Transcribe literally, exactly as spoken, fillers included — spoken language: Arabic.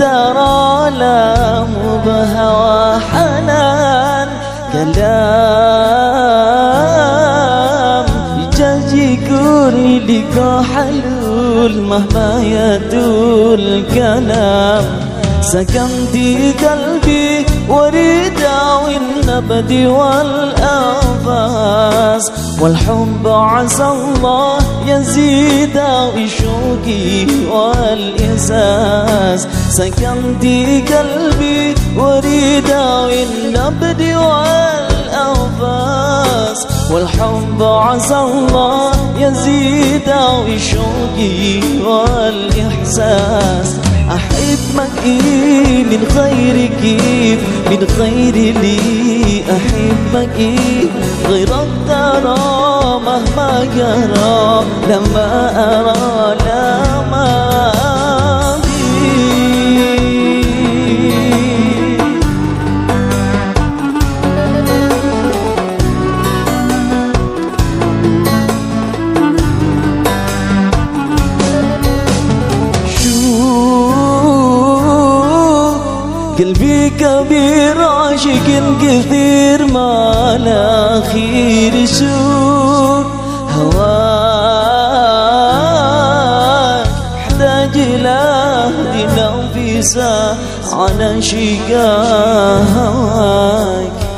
ترى لا مبهوى حنان كلام يجازي كوري لقى حلول مهما يطول كلام سكنتي قلبي وريدا والنبد والأنفاس والحب عسى الله يزيد وشوقي والإحساس سكنتي قلبي وريدا والنبد والأنفاس والحب عسى الله يزيد وشوقي والإحساس أحبك إيه من غير كيف من غير لي أحبك إيه غيرك ترى مهما جرى لما أرى لما قلبي كبير عاشق كثير ما لا خير سوق هواك احتاج لهدي نفيسة على شقا هواك